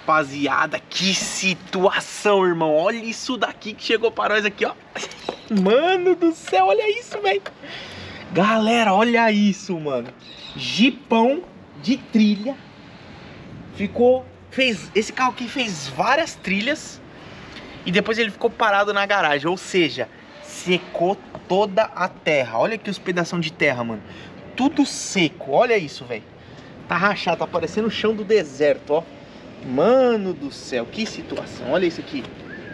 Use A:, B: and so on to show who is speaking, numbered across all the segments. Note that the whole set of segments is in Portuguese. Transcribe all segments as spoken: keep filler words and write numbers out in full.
A: rapaziada, que situação, irmão. Olha isso daqui que chegou para nós aqui, ó. Mano do céu, olha isso, velho. Galera, olha isso, mano. Jeepão de trilha. Ficou, fez, esse carro aqui fez várias trilhas e depois ele ficou parado na garagem, ou seja, secou toda a terra. Olha aqui os pedaços de terra, mano. Tudo seco, olha isso, velho. Tá rachado, tá parecendo o chão do deserto, ó. Mano do céu, que situação. Olha isso aqui.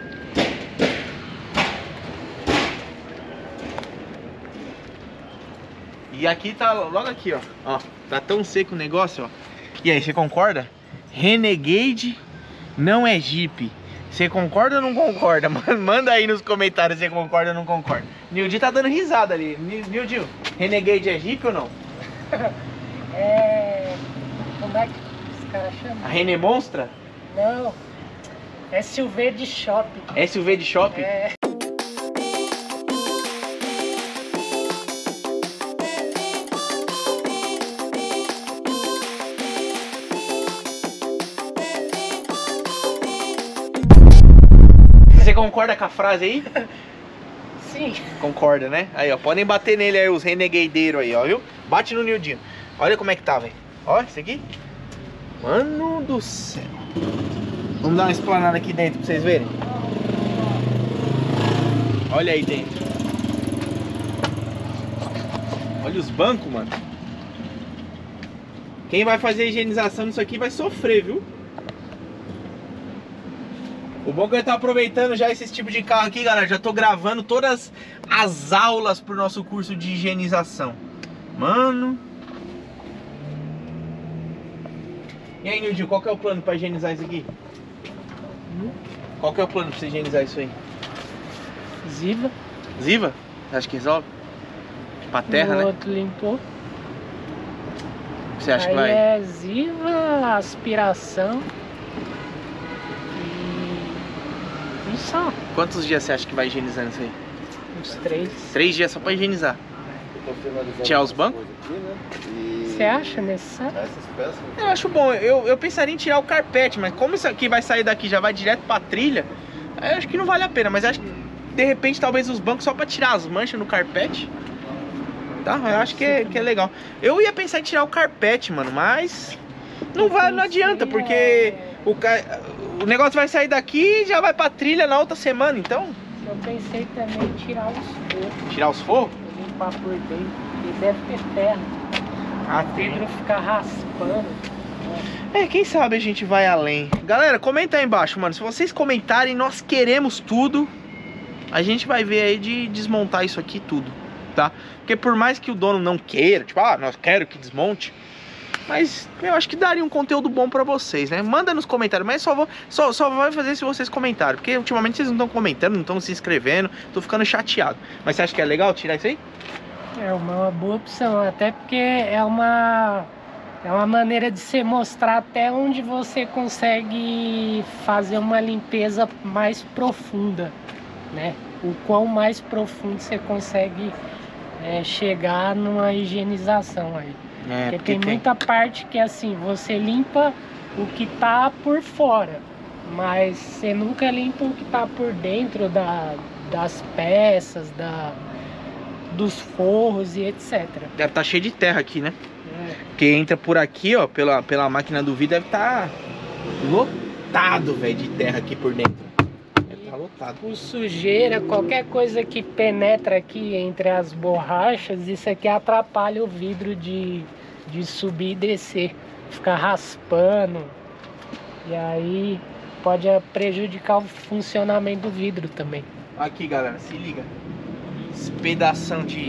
A: E aqui tá logo aqui, ó. Ó, tá tão seco o negócio, ó. E aí, você concorda? Renegade não é Jeep. Você concorda ou não concorda? Manda aí nos comentários se você concorda ou não concorda. Nildinho tá dando risada ali. Nildinho, Renegade é Jeep ou não?
B: É... Como é que os caras chamam?
A: A René Monstra?
B: Não. S U V de shopping.
A: S U V de shopping?
B: É.
A: Você concorda com a frase aí?
B: Sim.
A: Concorda, né? Aí, ó, podem bater nele aí, os renegadeiros aí, ó, viu? Bate no Nildinho. Olha como é que tá, velho. Ó, isso aqui. Mano do céu. Vamos dar uma explanada aqui dentro pra vocês verem. Olha aí dentro. Olha os bancos, mano. Quem vai fazer a higienização nisso aqui vai sofrer, viu? O bom é que eu tô aproveitando já esse tipo de carro aqui, galera. Já tô gravando todas as aulas pro nosso curso de higienização. Mano. E aí, Nildinho, qual que é o plano pra higienizar isso aqui? Hum? Qual que é o plano pra você higienizar isso aí?
B: Ziva.
A: Ziva? Acho que resolve? Pra terra,
B: o
A: né?
B: O outro limpou.
A: Você acha
B: aí
A: que vai?
B: É Ziva, aspiração. E só.
A: Quantos dias você acha que vai higienizando isso aí?
B: Uns três.
A: Três dias só pra higienizar. Tirar os bancos?
B: Você acha necessário?
A: Eu acho bom, eu, eu pensaria em tirar o carpete, mas como isso aqui vai sair daqui já vai direto pra trilha, eu acho que não vale a pena, mas acho que de repente talvez os bancos só pra tirar as manchas no carpete. Tá? Eu acho que é, que é legal. Eu ia pensar em tirar o carpete, mano, mas não vai, não adianta, porque o, o negócio vai sair daqui e já vai pra trilha na outra semana, então.
B: Eu pensei também em tirar os forros.
A: Tirar os forros?
B: Limpar por dentro, porque deve ter terra.
A: Ah,
B: o vidro fica raspando.
A: É, quem sabe a gente vai além. Galera, comenta aí embaixo, mano. Se vocês comentarem, nós queremos tudo. A gente vai ver aí de desmontar isso aqui tudo, tá? Porque por mais que o dono não queira, tipo, ah, nós quero que desmonte, mas eu acho que daria um conteúdo bom pra vocês, né? Manda nos comentários, mas só, vou, só, só vai fazer se vocês comentarem. Porque ultimamente vocês não estão comentando, não estão se inscrevendo. Tô ficando chateado. Mas você acha que é legal tirar isso aí?
B: É uma boa opção, até porque é uma, é uma maneira de você mostrar até onde você consegue fazer uma limpeza mais profunda, né? O quão mais profundo você consegue é, chegar numa higienização aí.
A: É,
B: porque,
A: porque
B: tem,
A: tem
B: muita parte que assim, você limpa o que tá por fora, mas você nunca limpa o que tá por dentro da, das peças, da... dos forros e etcétera.
A: Deve estar cheio de terra aqui, né?
B: É.
A: Porque entra por aqui, ó, pela, pela máquina do vidro, deve estar lotado, velho, de terra aqui por dentro. Deve estar lotado.
B: Por sujeira, qualquer coisa que penetra aqui entre as borrachas, isso aqui atrapalha o vidro de, de subir e descer. Ficar raspando. E aí pode prejudicar o funcionamento do vidro também.
A: Aqui, galera, se liga. Esse pedação de...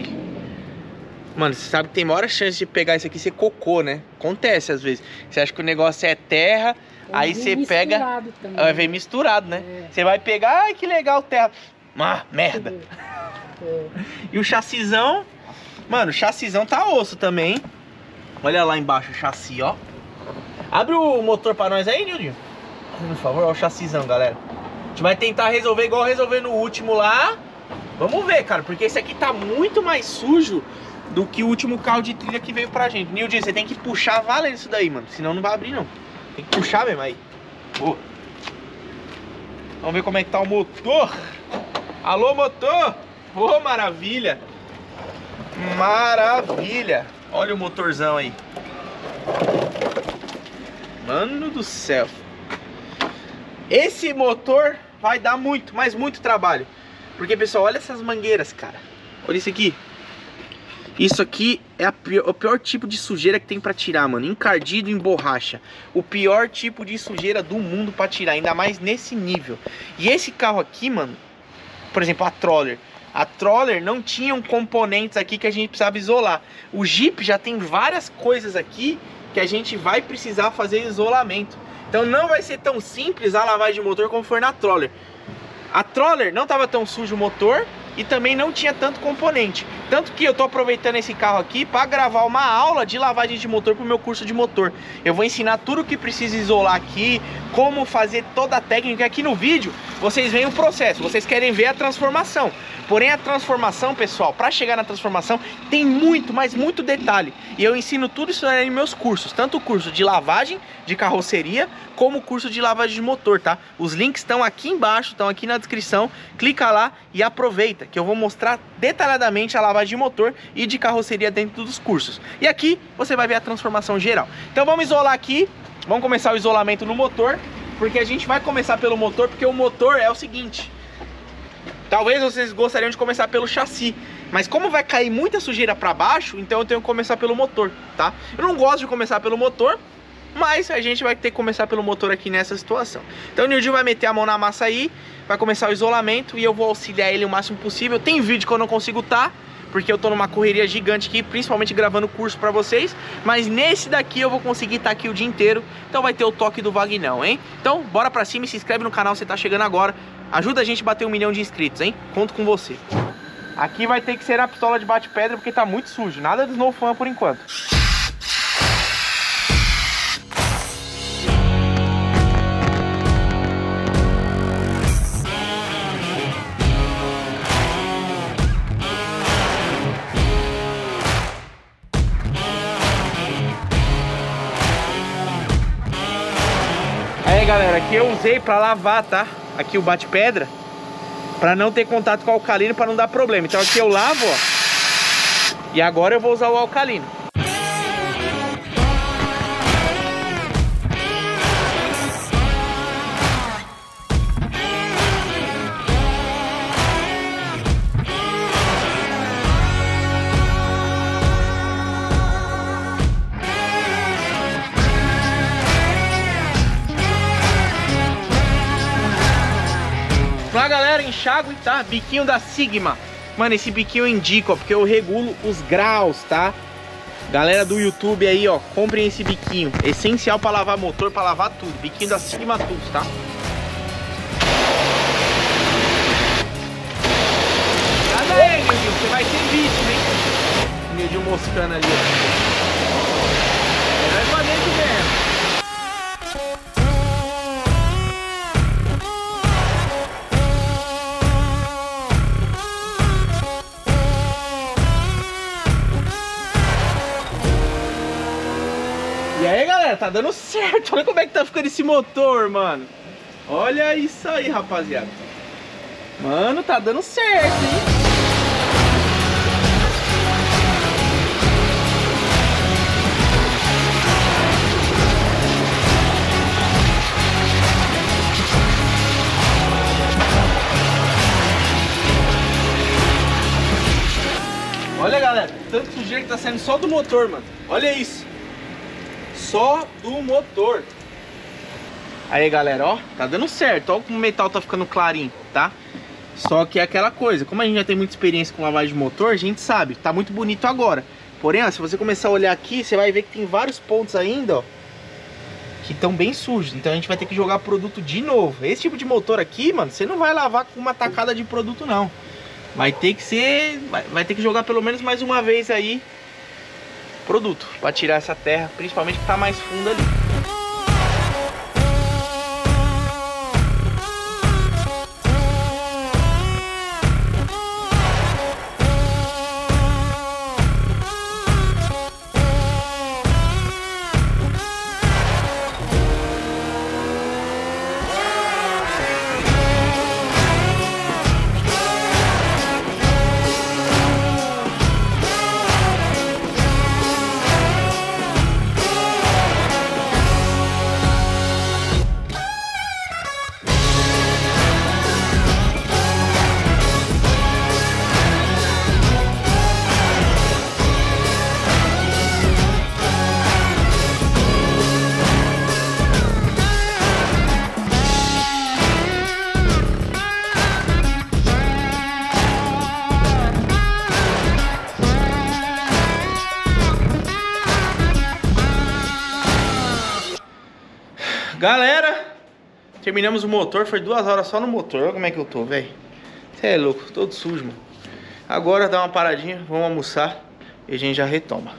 A: Mano, você sabe que tem maior chance de pegar isso aqui e ser cocô, né? Acontece às vezes. Você acha que o negócio é terra, aí você pega... Aí vem misturado, né? É. Você vai pegar, ai que legal, terra. Ah, merda. É. E o chassizão... Mano, o chassizão tá osso também. Olha lá embaixo o chassi, ó. Abre o motor pra nós aí, Nildinho. Por favor, ó o chassizão, galera. A gente vai tentar resolver igual resolver no último lá. Vamos ver, cara, porque esse aqui tá muito mais sujo do que o último carro de trilha que veio pra gente. Nildinho, você tem que puxar valendo isso daí, mano. Senão não vai abrir, não. Tem que puxar mesmo aí. Oh. Vamos ver como é que tá o motor. Alô, motor! Ô, oh, maravilha! Maravilha! Olha o motorzão aí. Mano do céu. Esse motor vai dar muito, mas muito trabalho. Porque, pessoal, olha essas mangueiras, cara. Olha isso aqui. Isso aqui é a pior, o pior tipo de sujeira que tem pra tirar, mano. Encardido em borracha. O pior tipo de sujeira do mundo pra tirar. Ainda mais nesse nível. E esse carro aqui, mano, por exemplo, a Troller. A Troller não tinha um componentes aqui que a gente precisava isolar. O Jeep já tem várias coisas aqui que a gente vai precisar fazer isolamento. Então não vai ser tão simples a lavagem de motor como foi na Troller. A Troller não estava tão sujo o motor e também não tinha tanto componente. Tanto que eu tô aproveitando esse carro aqui para gravar uma aula de lavagem de motor pro meu curso de motor. Eu vou ensinar tudo o que precisa isolar aqui, como fazer toda a técnica. Aqui no vídeo vocês veem o processo, vocês querem ver a transformação. Porém a transformação, pessoal, para chegar na transformação tem muito, mas muito detalhe. E eu ensino tudo isso em meus cursos, tanto o curso de lavagem de carroceria, como o curso de lavagem de motor, tá? Os links estão aqui embaixo, estão aqui na descrição. Clica lá e aproveita, que eu vou mostrar detalhadamente a lavagem de motor e de carroceria dentro dos cursos. E aqui você vai ver a transformação geral. Então vamos isolar aqui, vamos começar o isolamento no motor, porque a gente vai começar pelo motor, porque o motor é o seguinte... Talvez vocês gostariam de começar pelo chassi, mas como vai cair muita sujeira para baixo, então eu tenho que começar pelo motor, tá? Eu não gosto de começar pelo motor, mas a gente vai ter que começar pelo motor aqui nessa situação. Então o Nildinho vai meter a mão na massa aí, vai começar o isolamento e eu vou auxiliar ele o máximo possível. Tem vídeo que eu não consigo tá, porque eu tô numa correria gigante aqui, principalmente gravando curso pra vocês, mas nesse daqui eu vou conseguir estar aqui o dia inteiro, então vai ter o toque do Vagnão, hein? Então bora pra cima e se inscreve no canal se tá chegando agora. Ajuda a gente a bater um milhão de inscritos, hein? Conto com você. Aqui vai ter que ser a pistola de bate-pedra porque tá muito sujo. Nada do Snow Fan por enquanto. Aí, galera, aqui eu usei pra lavar, tá? Aqui o bate-pedra, para não ter contato com o alcalino, para não dar problema. Então aqui eu lavo, ó, e agora eu vou usar o alcalino. Lá, galera, enxágue, tá? Biquinho da Sigma. Mano, esse biquinho eu indico, ó, porque eu regulo os graus, tá? Galera do YouTube aí, ó, comprem esse biquinho. Essencial pra lavar motor, pra lavar tudo. Biquinho da Sigma Tools, tá? Nada aí, Nildinho, você vai ser vítima, hein? O Nildinho moscando ali, ó. É pra dentro mesmo. E aí, galera, tá dando certo. Olha como é que tá ficando esse motor, mano. Olha isso aí, rapaziada. Mano, tá dando certo, hein? Olha, galera, tanto sujeira que tá saindo só do motor, mano. Olha isso. Só do motor. Aí, galera, ó, tá dando certo. Ó como o metal tá ficando clarinho, tá? Só que é aquela coisa, como a gente já tem muita experiência com lavagem de motor, a gente sabe, tá muito bonito agora. Porém, ó, se você começar a olhar aqui, você vai ver que tem vários pontos ainda, ó, que estão bem sujos. Então a gente vai ter que jogar produto de novo. Esse tipo de motor aqui, mano, você não vai lavar com uma tacada de produto, não. Vai ter que ser, vai, vai ter que jogar pelo menos mais uma vez aí produto, para tirar essa terra, principalmente que tá mais fundo ali. Galera, terminamos o motor, foi duas horas só no motor. Olha como é que eu tô, velho. Você é louco, todo sujo, mano. Agora dá uma paradinha, vamos almoçar e a gente já retoma.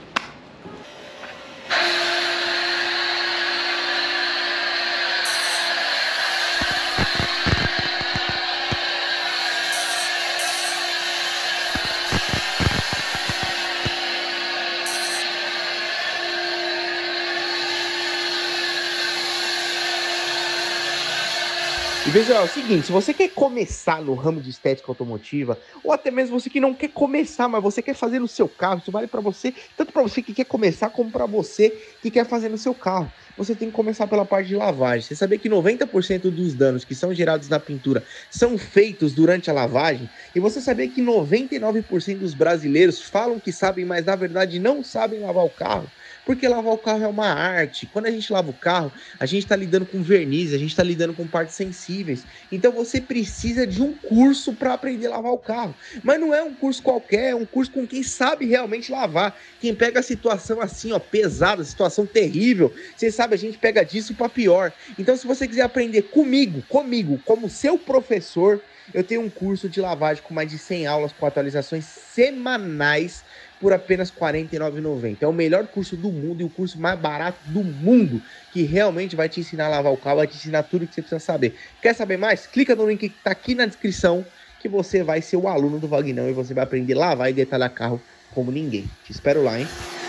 C: E pessoal, é o seguinte, se você quer começar no ramo de estética automotiva, ou até mesmo você que não quer começar, mas você quer fazer no seu carro, isso vale para você, tanto para você que quer começar, como para você que quer fazer no seu carro. Você tem que começar pela parte de lavagem. Você sabia que noventa por cento dos danos que são gerados na pintura são feitos durante a lavagem? E você sabia que noventa e nove por cento dos brasileiros falam que sabem, mas na verdade não sabem lavar o carro? Porque lavar o carro é uma arte. Quando a gente lava o carro, a gente está lidando com verniz, a gente está lidando com partes sensíveis. Então você precisa de um curso para aprender a lavar o carro. Mas não é um curso qualquer, é um curso com quem sabe realmente lavar. Quem pega a situação assim, ó, pesada, situação terrível, você sabe, a gente pega disso para pior. Então se você quiser aprender comigo, comigo, como seu professor, eu tenho um curso de lavagem com mais de cem aulas, com atualizações semanais, por apenas quarenta e nove reais e noventa centavos. É o melhor curso do mundo e o curso mais barato do mundo, que realmente vai te ensinar a lavar o carro, vai te ensinar tudo o que você precisa saber. Quer saber mais? Clica no link que está aqui na descrição, que você vai ser o aluno do Vagnão e você vai aprender a lavar e detalhar carro como ninguém. Te espero lá, hein?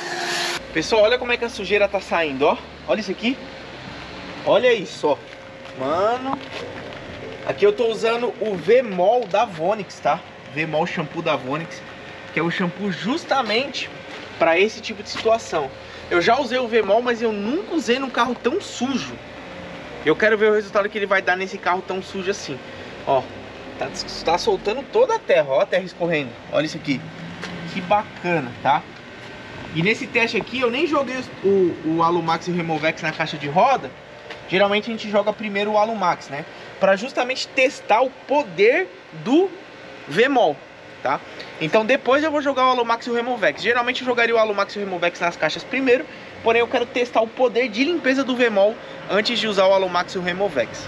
A: Pessoal, olha como é que a sujeira tá saindo, ó. Olha isso aqui. Olha isso, ó. Mano. Aqui eu tô usando o V-Mol da Vonix, tá? V-Mol shampoo da Vonix, que é o shampoo justamente para esse tipo de situação. Eu já usei o V-Mol, mas eu nunca usei num carro tão sujo. Eu quero ver o resultado que ele vai dar nesse carro tão sujo assim. Ó, tá, tá soltando toda a terra, ó a terra escorrendo. Olha isso aqui. Que bacana, tá? E nesse teste aqui eu nem joguei o, o Alumax e o Removex na caixa de roda. Geralmente a gente joga primeiro o Alumax, né? Para justamente testar o poder do V-Mol, tá? Então depois eu vou jogar o Alumax e o Removex. Geralmente eu jogaria o Alumax e o Removex nas caixas primeiro, porém eu quero testar o poder de limpeza do V-Mol antes de usar o Alumax e o Removex.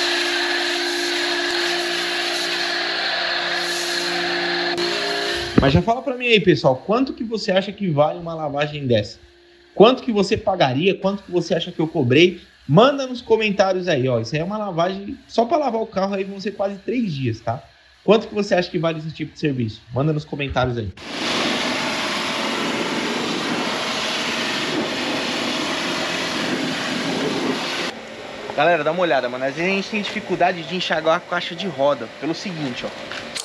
C: Mas já fala pra mim aí, pessoal, quanto que você acha que vale uma lavagem dessa? Quanto que você pagaria? Quanto que você acha que eu cobrei? Manda nos comentários aí, ó. Isso aí é uma lavagem, só para lavar o carro aí vão ser quase três dias, tá? Quanto que você acha que vale esse tipo de serviço? Manda nos comentários aí.
A: Galera, dá uma olhada, mano. Às vezes a gente tem dificuldade de enxaguar a caixa de roda. Pelo seguinte, ó.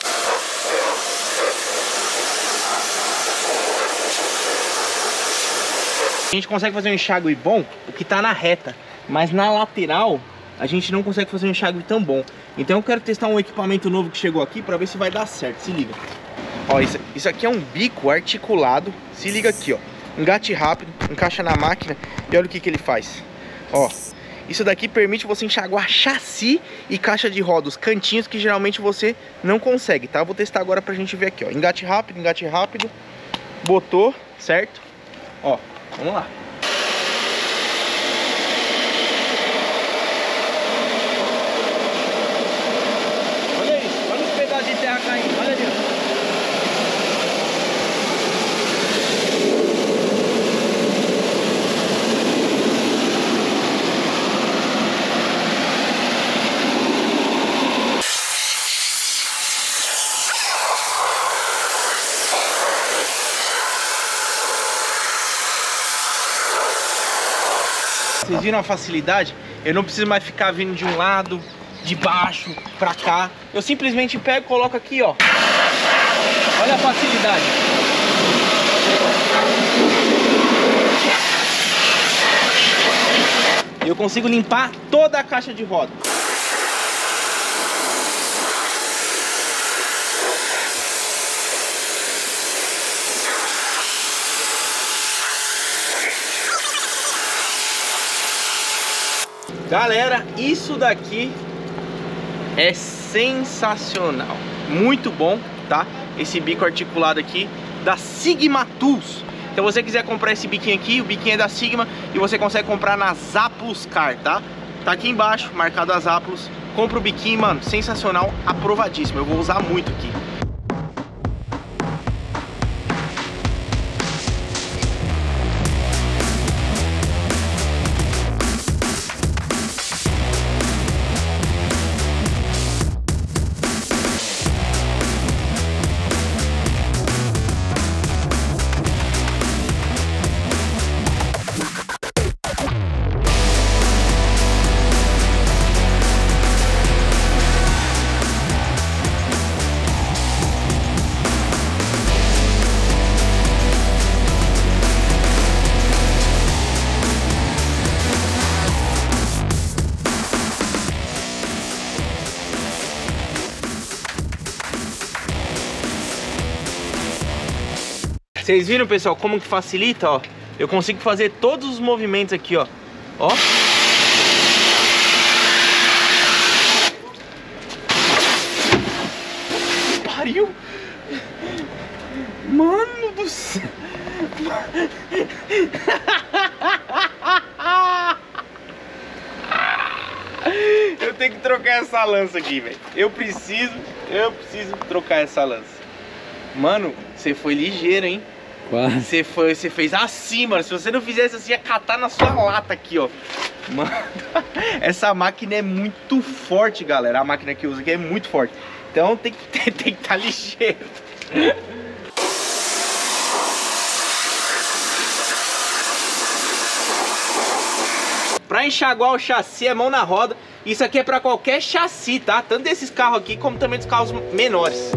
A: A gente consegue fazer um enxágue bom, o que tá na reta. Mas na lateral, a gente não consegue fazer um enxágue tão bom. Então eu quero testar um equipamento novo que chegou aqui pra ver se vai dar certo. Se liga. Ó, isso, isso aqui é um bico articulado. Se liga aqui, ó. Engate rápido, encaixa na máquina e olha o que que ele faz. Ó, isso daqui permite você enxaguar chassi e caixa de roda, os cantinhos que geralmente você não consegue, tá? Eu vou testar agora pra gente ver aqui, ó. Engate rápido, engate rápido. Botou, certo? Ó, vamos lá. Olha isso, olha os pedaços de terra caindo, olha ali, ó. Vocês viram a facilidade? Eu não preciso mais ficar vindo de um lado, de baixo, pra cá. Eu simplesmente pego e coloco aqui, ó. Olha a facilidade. Eu consigo limpar toda a caixa de roda. Galera, isso daqui é sensacional, muito bom, tá? Esse bico articulado aqui da Sigma Tools. Se você quiser comprar esse biquinho aqui, o biquinho é da Sigma e você consegue comprar na Zapluscar, tá? tá aqui embaixo, marcado as ápulas. Compra o biquinho, mano, sensacional, aprovadíssimo. Eu vou usar muito aqui. Vocês viram, pessoal, como que facilita, ó? Eu consigo fazer todos os movimentos aqui, ó. Ó. Pariu! Mano do céu! Eu tenho que trocar essa lança aqui, velho. Eu preciso, eu preciso trocar essa lança. Mano, você foi ligeiro, hein?
D: Quase.
A: Você foi, você fez assim, mano. Se você não fizesse assim, ia catar na sua lata aqui, ó. Mano, essa máquina é muito forte, galera. A máquina que eu uso aqui é muito forte. Então tem que tem, tem que estar ligeiro. Pra enxaguar o chassi é mão na roda. Isso aqui é pra qualquer chassi, tá? Tanto desses carros aqui como também dos carros menores.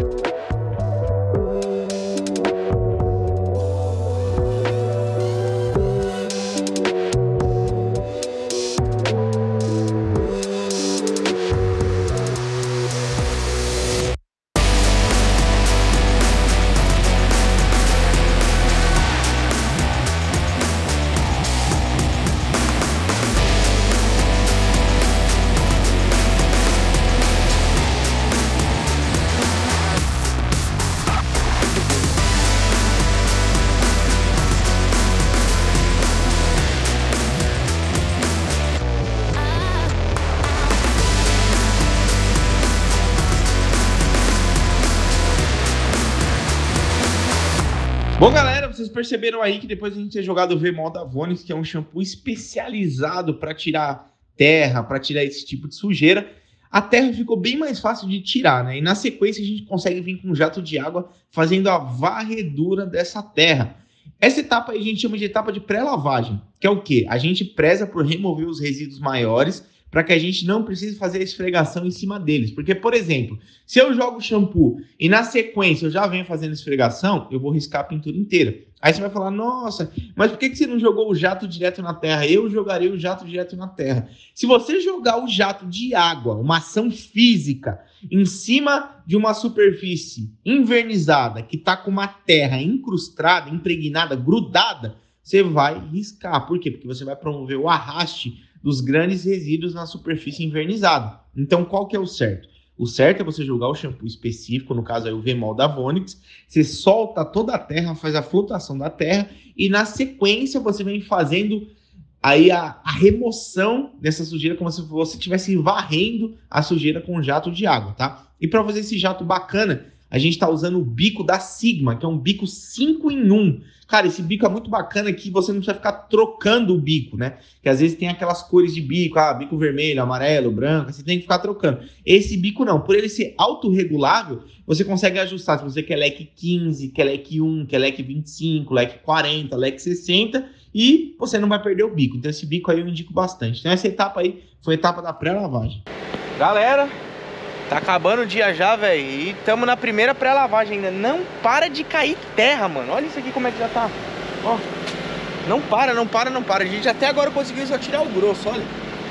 A: Bom, galera, vocês perceberam aí que depois a gente ter jogado o V-Mol da Vonix, que é um shampoo especializado para tirar terra, para tirar esse tipo de sujeira, a terra ficou bem mais fácil de tirar, né? E na sequência a gente consegue vir com um jato de água fazendo a varredura dessa terra. Essa etapa aí a gente chama de etapa de pré-lavagem, que é o quê? A gente preza por remover os resíduos maiores para que a gente não precise fazer a esfregação em cima deles. Porque, por exemplo, se eu jogo shampoo e na sequência eu já venho fazendo esfregação, eu vou riscar a pintura inteira. Aí você vai falar, nossa, mas por que você não jogou o jato direto na terra? Eu jogarei o jato direto na terra. Se você jogar o jato de água, uma ação física, em cima de uma superfície invernizada, que está com uma terra incrustada, impregnada, grudada, você vai riscar. Por quê? Porque você vai promover o arraste dos grandes resíduos na superfície invernizada. Então, qual que é o certo? O certo é você jogar o shampoo específico, no caso aí o V-Mol da Vonix, você solta toda a terra, faz a flutuação da terra e na sequência você vem fazendo aí a, a remoção dessa sujeira como se você estivesse varrendo a sujeira com um jato de água, tá? E para fazer esse jato bacana, a gente está usando o bico da Sigma, que é um bico cinco em um. Cara, esse bico é muito bacana que você não precisa ficar trocando o bico, né? Que às vezes tem aquelas cores de bico, ah, bico vermelho, amarelo, branco, você tem que ficar trocando. Esse bico não, por ele ser autorregulável, você consegue ajustar se você quer leque quinze, quer leque um, quer leque vinte e cinco, leque quarenta, leque sessenta e você não vai perder o bico. Então esse bico aí eu indico bastante. Então essa etapa aí foi a etapa da pré-lavagem. Galera, tá acabando o dia já, velho, e estamos na primeira pré-lavagem ainda. Não para de cair terra, mano. Olha isso aqui como é que já tá. Ó, não para, não para, não para. A gente até agora conseguiu só tirar o grosso, olha.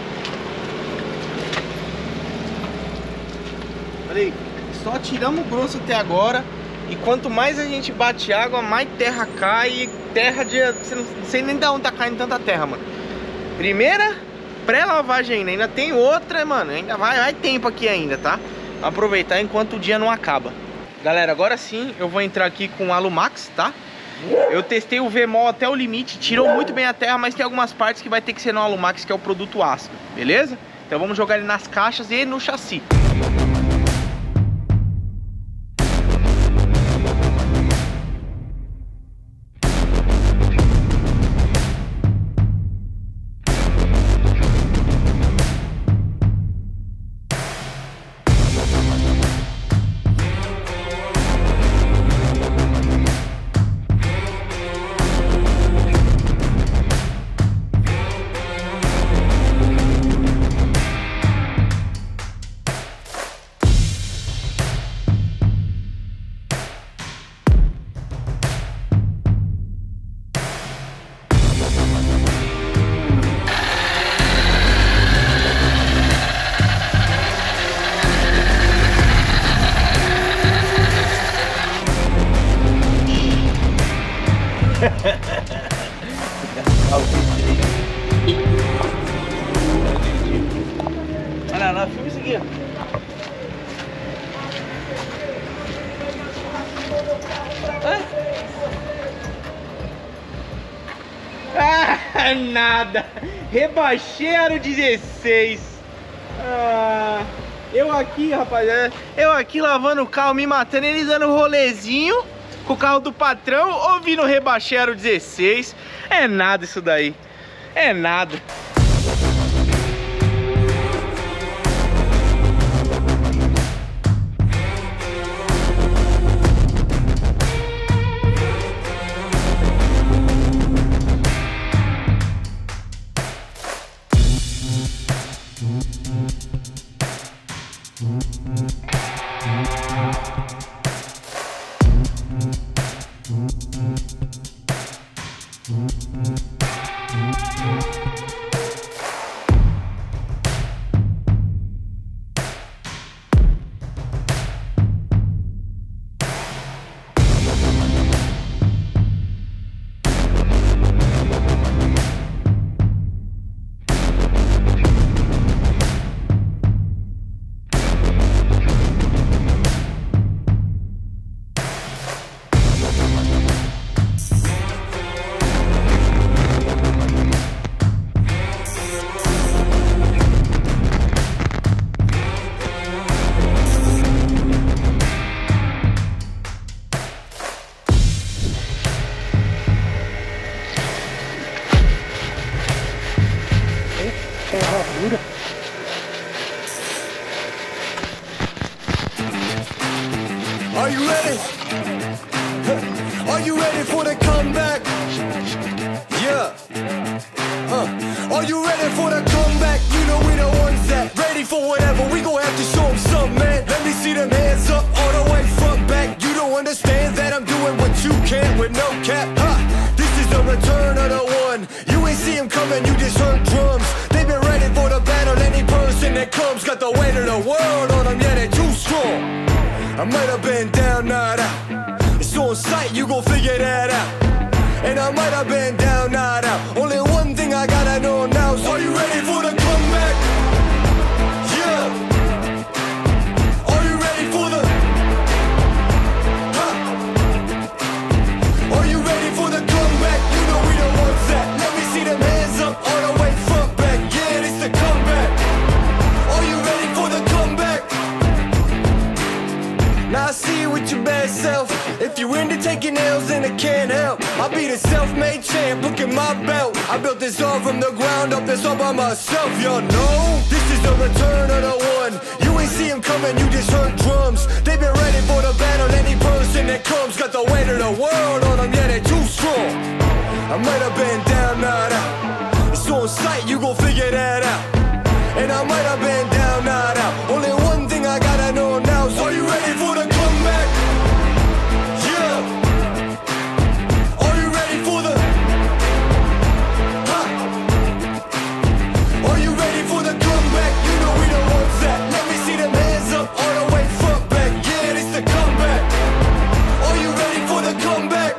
A: Olha aí, só tiramos o grosso até agora. E quanto mais a gente bate água, mais terra cai. E terra de... Você não sei nem de onde tá caindo tanta terra, mano. Primeira pré-lavagem ainda, ainda tem outra, mano, ainda vai, vai tempo aqui ainda, tá? Aproveitar enquanto o dia não acaba. Galera, agora sim eu vou entrar aqui com o Alumax, tá? Eu testei o V-Mol até o limite, tirou muito bem a terra, mas tem algumas partes que vai ter que ser no Alumax, que é o produto ácido, beleza? Então vamos jogar ele nas caixas e no chassi. Olha lá, filma isso aqui. Ah, nada. Rebaixeiro dezesseis. Ah, eu aqui, rapaziada. Eu aqui lavando o carro, me matando. Ele dando rolezinho com o carro do patrão, ouvindo o Rebaixeiro dezesseis. É nada isso daí. É nada.
D: Are you ready? Are you ready for the comeback? Yeah. Uh. Are you ready for the comeback? You know we the ones that ready for whatever. We gon' have to show them something, man. Let me see them hands up all the way front back. You don't understand that I'm doing what you can't with no cap. Huh. This is the return of the one. You ain't see him coming, you just heard drums. They've been ready for the battle. Any person that comes got the weight of the world on them. Yeah, they're too strong. I might have been down, not out. It's on sight, you gon' figure that out. And I might have been down, not out. Only one thing I gotta know now. So are you ready for the comeback? Yeah. Are you ready for the? Huh? Are you ready for the comeback? You know we the ones that. Let me see them hands up all the way front back. Yeah, it's the comeback. Are you ready for the comeback? Now I see you with your bad self. If you into taking L's, then I can't help. I'll be the self-made champ, look at my belt. I built this all from the ground up, this all by myself, y'all know. This is the return of the one. You ain't see him coming, you just heard drums. They've been ready for the battle, any person that comes got the weight of the world on them, yeah, they're too strong. I might have been down, not out. It's on sight, you gon' figure that out. And I might have been down, not out. Only one thing I gotta know now. So are you ready for the comeback? Yeah. Are you ready for the? Huh? Are you ready for the comeback? You know we the ones that. Let me see them hands up all the way front back. Yeah, this the comeback. Are you ready for the comeback?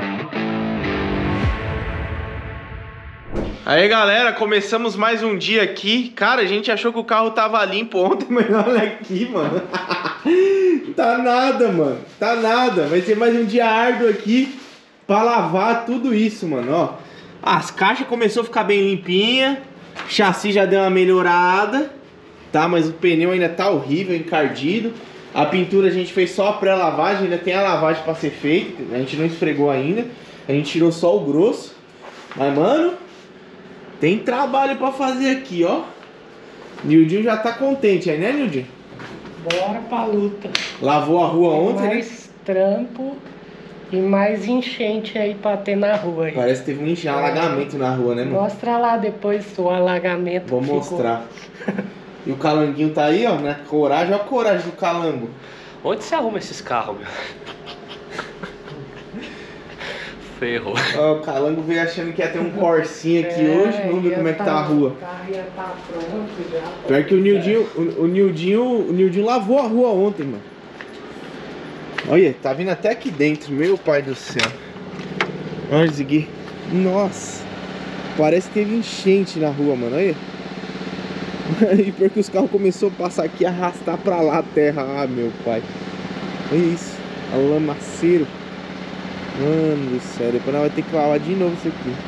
A: Aí galera, começamos mais um dia aqui. Cara, a gente achou que o carro tava limpo ontem, mas olha aqui, mano. Tá nada, mano. Tá nada. Vai ser mais um dia árduo aqui. pra lavar tudo isso, mano, ó. As caixas começou a ficar bem limpinha, chassi já deu uma melhorada, tá? Mas o pneu ainda tá horrível, encardido. A pintura a gente fez só a pré-lavagem, ainda tem a lavagem pra ser feita, a gente não esfregou ainda. A gente tirou só o grosso. Mas, mano, tem trabalho pra fazer aqui, ó. Nildinho já tá contente aí, né, Nildinho?
B: Bora pra luta.
A: Lavou a rua
B: Tem
A: ontem,
B: mais
A: né?
B: trampo e mais enchente aí pra ter na rua aí.
A: Parece que teve um enche- alagamento na rua, né, mano?
B: Mostra lá depois o alagamento.
A: Vou
B: que ficou.
A: mostrar. E o calanguinho tá aí, ó, na coragem. Olha a coragem do calango.
E: Onde você arruma esses carros, meu? Ferrou.
A: Ó, o calango veio achando que ia ter um corsinho aqui
B: É,
A: hoje. Vamos ver
B: ia
A: como é que tá a
B: tá-
A: rua.
B: O carro ia tá pronto já.
A: Pior que o Nildinho, o, o Nildinho, o Nildinho lavou a rua ontem, mano. Olha, tá vindo até aqui dentro, meu pai do céu. Olha, Zigui. Nossa. Parece que teve enchente na rua, mano, olha. E porque os carros começaram a passar aqui e arrastar pra lá a terra. Ah, meu pai. Olha isso. A lamaceiro. Mano do céu, depois nós vamos ter que lavar de novo isso aqui.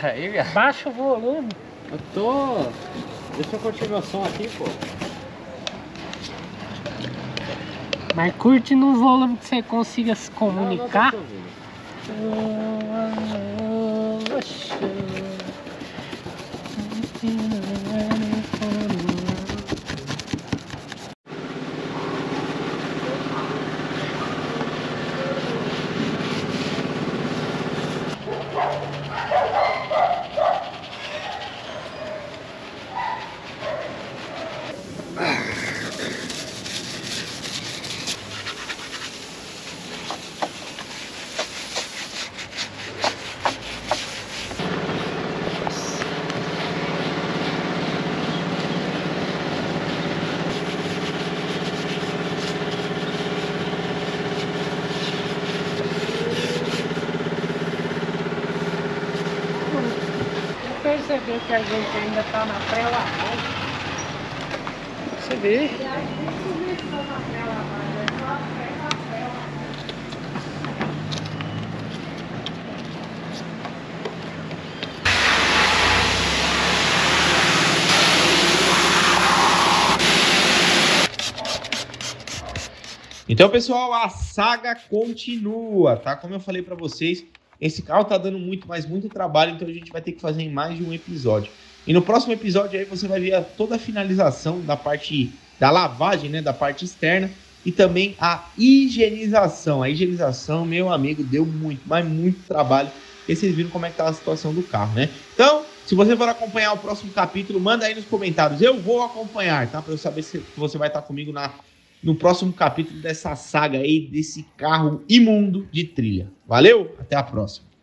E: Aí, viado.
B: Baixa o volume.
E: Eu tô... Deixa eu curtir meu som aqui, pô.
B: Mas curte num volume que você consiga se comunicar.
E: Não, não tô ouvindo.
B: Percebeu que a gente ainda tá na pré-lavagem.
E: Você vê?
B: E a gente começou na pré-lavagem, é só a pré-lavagem.
C: Então, pessoal, a saga continua, tá? Como eu falei pra vocês, esse carro tá dando muito, mas muito trabalho, então a gente vai ter que fazer em mais de um episódio. E no próximo episódio aí você vai ver a, toda a finalização da parte da lavagem, né, da parte externa, e também a higienização. A higienização, meu amigo, deu muito, mas muito trabalho, porque vocês viram como é que tá a situação do carro, né? Então, se você for acompanhar o próximo capítulo, manda aí nos comentários. Eu vou acompanhar, tá? Pra eu saber se você vai estar comigo na, no próximo capítulo dessa saga aí, desse carro imundo de trilha. Valeu? Até a próxima.